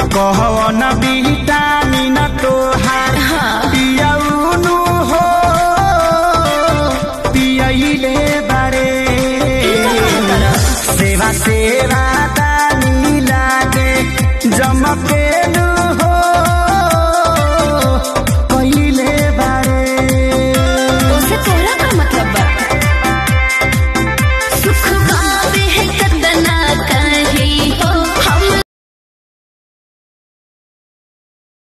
कहवन विटामिन तोहार पियौनु हो पियैले बारे सेवा सेवा दानी लागे जमकेलु